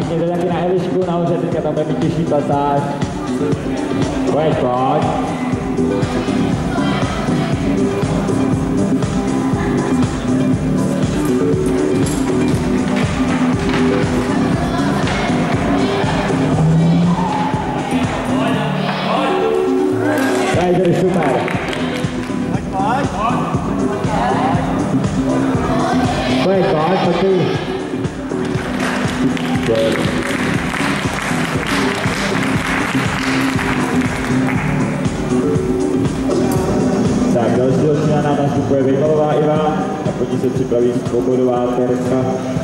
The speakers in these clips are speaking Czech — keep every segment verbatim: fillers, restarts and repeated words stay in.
Přijďte taky na Elišku nahoře, teďka tam bude mít těžší pasáž. Pojď, pojď. Ryder, super. Pojď, pojď. Pojď, pojď, pojď ty. Tak, další ročina nám nastupuje Vejmalová Iva a po ní se připraví Svobodová Terka.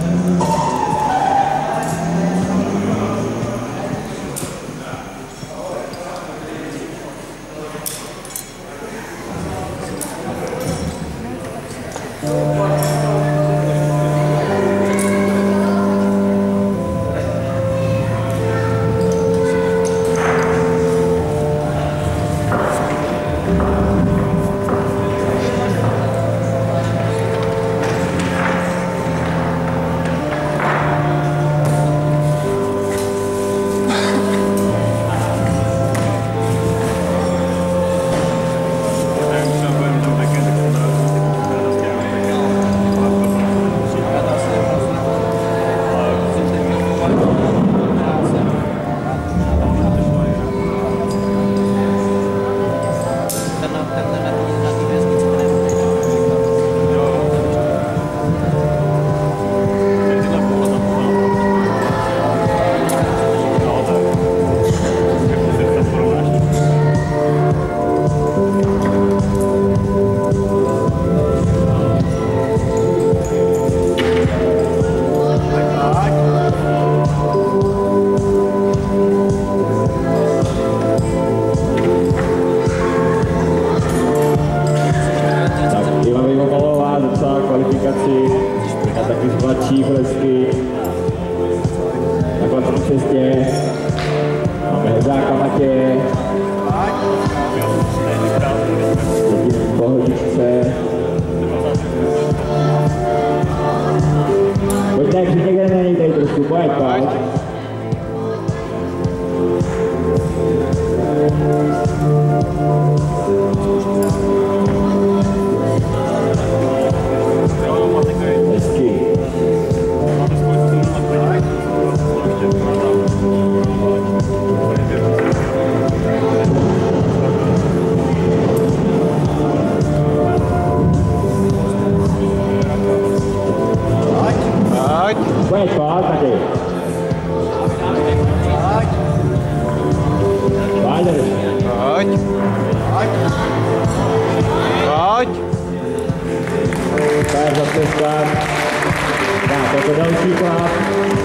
Na taky z mladších lesky. Takhle v cestě. Máme Hezáka Matěje. Zatím v pohodičce. Pojďte, jak někde na něj tady trošku, pojď, pojď. Hezky. Pojď, pojď, tady. Pojď. Pojď. Pojď. Pojď za cestem. Tak, jako další chlap.